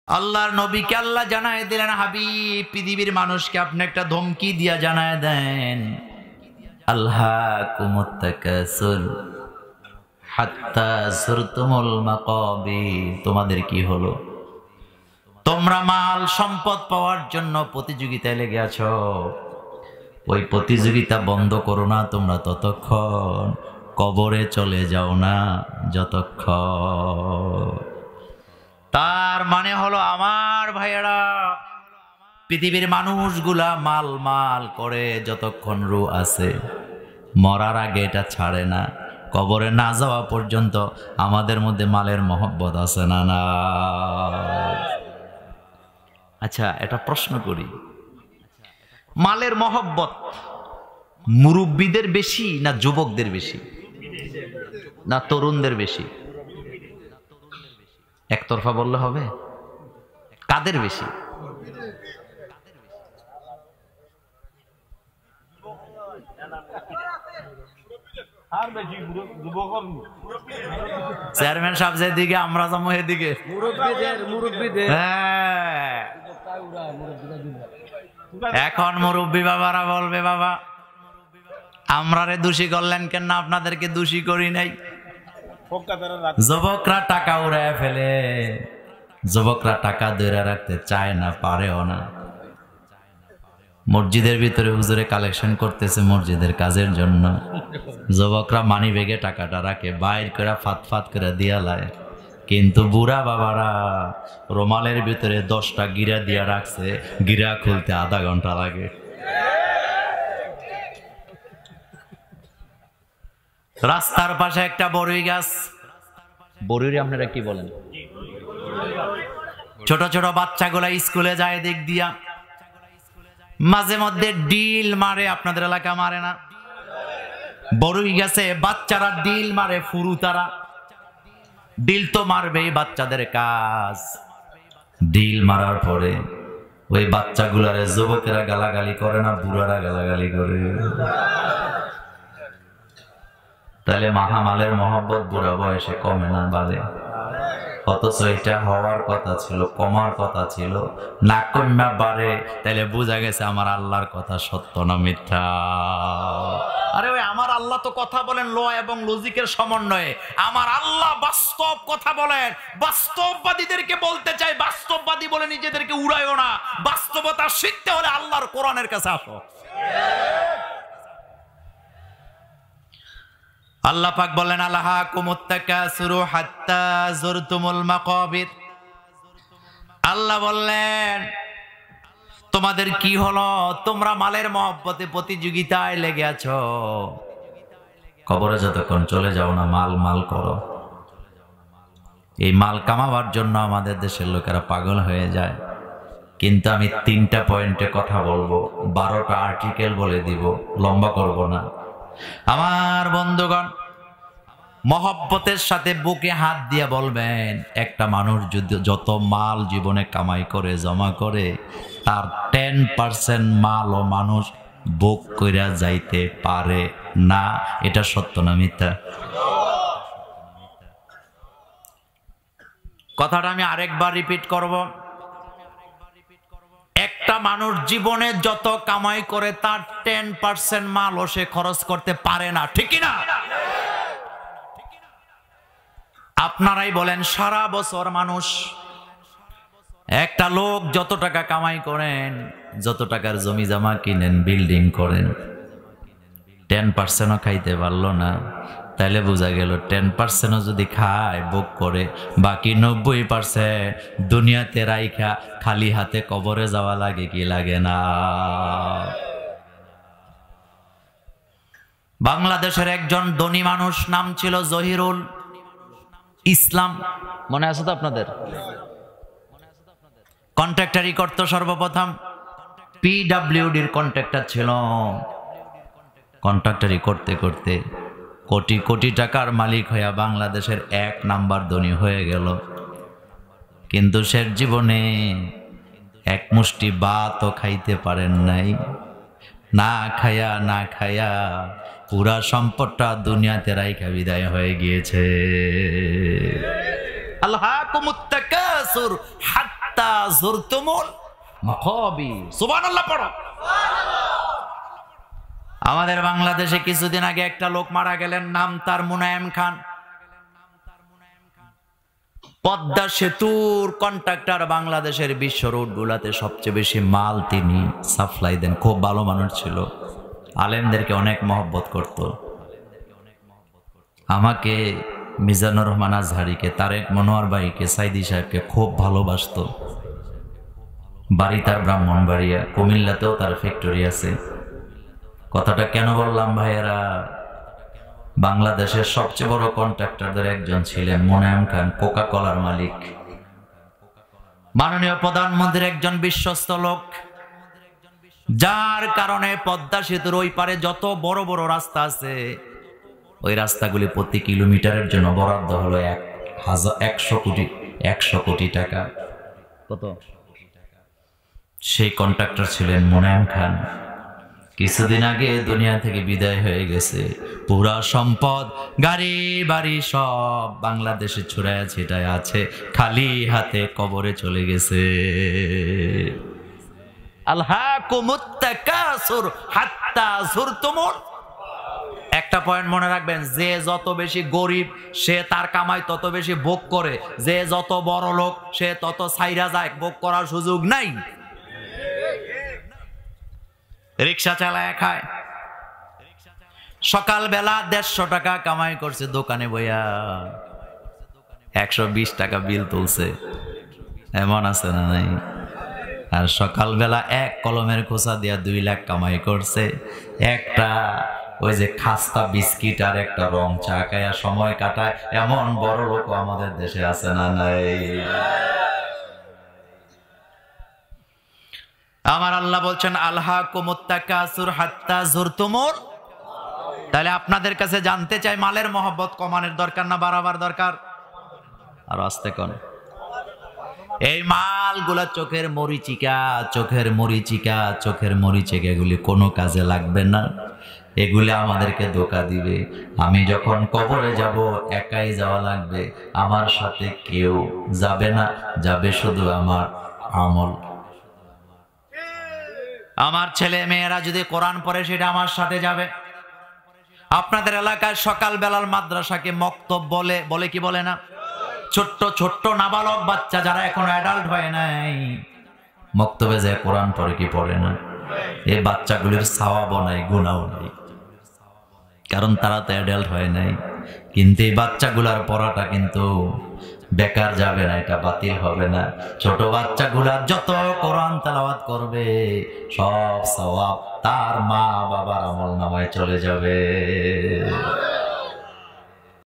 আল্লাহর নবীকে আল্লাহ জানায় দিলেন, হাবিব পৃথিবীর মানুষকে আপনি একটা ধমকি দিয়া জানায় দেন, আলহাকুমুত তাকাসুর হাত্তা যুরতুমুল মাকাবির। তোমাদের কি হলো? তোমরা মাল সম্পদ পাওয়ার জন্য প্রতিযোগিতায় লেগে আছো। ওই প্রতিযোগিতা বন্ধ করো না তোমরা ততক্ষণ, কবরে চলে যাও না যতক্ষণ। তার মানে হলো আমার ভাইয়েরা, পৃথিবীর মানুষগুলা মাল মাল করে যতক্ষণ রু আছে, মরার আগে এটা ছাড়ে না। কবরে না যাওয়া পর্যন্ত আমাদের মধ্যে মালের মহব্বত আছে না? না। আচ্ছা, এটা প্রশ্ন করি, মালের মহব্বত মুরব্বীদের বেশি না যুবকদের বেশি না তরুণদের বেশি? একতরফা বললে হবে? কাদের বেশি? চেয়ারম্যান সাহেব যেদিকে, আমরা যাবো এদিকে। এখন মুরব্বী বাবারা বলবে, বাবা আমরারে দোষী করলেন কেন? আপনাদেরকে দোষী করি নাই। যুবকরা টাকা উড়ায় ফেলে, যুবকরা টাকা ধরে রাখতে চায় না, পারেও না। মসজিদের ভিতরে হুজুরে কালেকশন করতেছে মসজিদের কাজের জন্য, যুবকরা মানি ব্যাগে টাকাটা রাখে, বাইর করে ফাত ফাত করে দিয়া লায়। কিন্তু বুড়া বাবারা রুমালের ভিতরে 10টা গিরা দিয়া রাখছে, গিরা খুলতে আধা ঘন্টা লাগে। রাস্তার পাশে একটা বড়ই গাছ, বড়ই আপনারা কি বলেন? ছোট ছোট বাচ্চাগুলা স্কুলে যায় দিক দিয়া, মাঝে মধ্যে ডিল মারে। আপনাদের এলাকা মারে না? বড়ই গাছে বাচ্চারা ডিল মারে, ফুরু তারা ডিল তো মারবেই, বাচ্চাদের কাজ। ডিল মারার পরে ওই বাচ্চাগুলারে যুবকেরা গালাগালি করে না, বুড়ারা গালাগালি করে। তাহলে মালের মহব্বত বুড়া বয়সে কমে না, বাড়ে। অথচ এটা হওয়ার কথা ছিল, কমার কথা ছিল, না কমা বাড়ে। তাহলে বোঝা গেছে আমার আল্লাহর কথা সত্য না মিথ্যা? আরে ওই আমার আল্লাহ তো কথা বলেন ল এবং লজিকের সমন্বয়ে। আমার আল্লাহ বাস্তব কথা বলেন। বাস্তববাদীদেরকে বলতে চাই, বাস্তববাদী বলে নিজেদেরকে উড়াইও না। বাস্তবতা শিখতে হলে আল্লাহর কোরআনের কাছে আসো। আল্লাহ পাক বলেন, আলহাকুমুত তাকাসুরু হাত্তা যুরতুমুল মাকাবির। আল্লাহ বললেন, তোমাদের কি হলো? তোমরা মালের মহব্বতে প্রতিযোগিতায় লেগে আছো, কবরে যতক্ষণ চলে যাও না মাল মাল করো। এই মাল কামাবার জন্য আমাদের দেশের লোকেরা পাগল হয়ে যায়। কিন্তু আমি 3টা পয়েন্টে কথা বলবো, 12টা আর্টিকেল বলে দিব, লম্বা করব না। আমার বন্ধুগণ, মহব্বতের সাথে বুকে হাত দিয়ে বলবেন, একটা মানুষ যত মাল জীবনে কামাই করে জমা করে, তার 10% মালও মানুষ বুক কইরা যাইতে পারে না। এটা সত্য না মিথ্যা? কথাটা আমি আরেকবার রিপিট করব। একটা মানুষ জীবনে যত কামাই করে তার 10% মালও সে খরচ করতে পারে না, ঠিক না? আপনারাই বলেন, সারা বছর মানুষ, একটা লোক যত টাকা কামাই করেন, যত টাকার জমি জমা কিনেন, বিল্ডিং করেন, 10%ও খাইতে পারলো না। তাইলে বোঝা গেল 10%ও যদি খায়, ভোগ করে, বাকি 90% দুনিয়াতে রাইখা খালি হাতে কবরে যাওয়া লাগে কি লাগে না? বাংলাদেশের একজন ধনী মানুষ, নাম ছিল জহিরুল ইসলাম, মনে আছে তো আপনাদের? কন্ট্রাক্টরি করতো সর্বপ্রথম, পিডব্লিউডির কন্ট্রাক্টর ছিল। কন্ট্রাক্টরি করতে করতে কোটি কোটি টাকার মালিক হইয়া বাংলাদেশের 1 নাম্বার ধনী হয়ে গেল। কিন্তু সে জীবনে এক মুষ্টি ভাতও খাইতে পারেন নাই। না খায়া না খায়া পুরা সম্পদটা দুনিয়াতে রাইখা বিদায় হয়ে গিয়েছে। আল্লাহুম্মা তাকাসুর হাত্তা হাত্তা যুরতুমুল মাকাবির। সুবহানাল্লাহ পড়ো। আমাদের বাংলাদেশে কিছুদিন আগে একটা লোক মারা গেলেন, নাম তার মুনায়েম খান। পদ্মা সেতুর কন্ট্রাক্টর, বাংলাদেশের বিশ্ব রোড গুলাতে সবচেয়ে বেশি মাল তিনি সাপ্লাই দেন। খুব ভালো মানুষ ছিল, আলেমদেরকে অনেক মহব্বত করত। আমাকে, মিজানুর রহমান আজহারিকে, তারেক মনোয়ার ভাইকে, সাইদি সাহেবকে খুব ভালোবাসতো। বাড়ি তার ব্রাহ্মণবাড়িয়া, কুমিল্লাতেও তার ফ্যাক্টরি আছে। কথাটা কেন বললাম ভাইয়েরা, বাংলাদেশের সবচেয়ে বড় কন্ট্রাক্টরদের একজন ছিলেন মুনায়েম খান, কোকা কোলার মালিক, মাননীয় প্রধানমন্ত্রীর একজন বিশ্বস্ত লোক, যার কারণে পদ্মা সেতুর ওই পারে যত বড় বড় রাস্তা আছে, ওই রাস্তাগুলি প্রতি কিলোমিটারের জন্য বরাদ্দ হলো 100 কোটি টাকা। কত? সেই কন্ট্রাক্টর ছিলেন মুনায়েম খান। কিছুদিন আগে দুনিয়া থেকে বিদায় হয়ে গেছে। পুরা সম্পদ, গাড়ি বাড়ি সব বাংলাদেশে ছড়ায় ছিটায় আছে, খালি হাতে কবরে চলে গেছে। আলহাকুমুত তাকাসুর হাত্তা যুরতুমুল। একটা পয়েন্ট মনে রাখবেন, যে যত বেশি গরিব সে তার কামাই তত বেশি ভোগ করে, যে যত বড় লোক সে তত ছাইরা যায়, ভোগ করার সুযোগ নাই। রিক্সা চালায় খায়, সকালবেলা 150 টাকা কামাই করছে দোকানে বইয়া, 120 টাকা বিল তুলছে, এমন আছে না নাই? আর সকালবেলা এক কলমের খোসা দিয়া 2 লাখ কামাই করছে, একটা ওই যে খাস্তা বিস্কিট আর একটা রং চা খায়া সময় কাটায়, এমন বড় লোক আমাদের দেশে আছে না নাই? আমার আল্লাহ বলছেন আলহাকুমুত তাকাসুর হাত্তা যুরতুমুল। তাহলে আপনাদের কাছে জানতে চাই, মালের মহব্বত কমানোর দরকার না বাড়াবার দরকার? আর আস্তে কোন, এই মালগুলা চোখের মরিচিকা এগুলি কোনো কাজে লাগবে না। এগুলি আমাদেরকে ধোঁকা দিবে। আমি যখন কবরে যাব, একাই যাওয়া লাগবে, আমার সাথে কেউ যাবে না, যাবে শুধু আমার আমল। আমার ছেলে মেয়েরা যদি কোরআন পড়ে সেটা আমার সাথে যাবে। আপনাদের এলাকায় সকাল বেলার মাদ্রাসাকে মক্তব বলে কি বলে না? ছোট্ট ছোট্ট নাবালক বাচ্চা যারা এখন অ্যাডাল্ট হয় নাই, মক্তবে যায় কোরআন পড়ে কি পড়ে না? এই বাচ্চাগুলির সওয়াবও নাই, গুনাহও নাই, কারণ তারা তো অ্যাডাল্ট হয় নাই। কিন্তু এই বাচ্চাগুলার পড়াটা কিন্তু বেকার যাবে না, এটা বাতিল হবে না। ছোট বাচ্চাগুলা যত কোরআন তেলাওয়াত করবে, সব সওয়াব তার মা বাবার আমল নামায় চলে যাবে।